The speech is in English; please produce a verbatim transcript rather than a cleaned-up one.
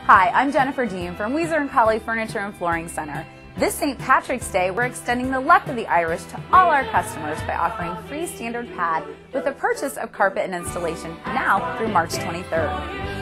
Hi, I'm Jennifer Dean from Weezer and Colley Furniture and Flooring Center. This Saint Patrick's Day, we're extending the luck of the Irish to all our customers by offering free standard pad with the purchase of carpet and installation now through March twenty-third.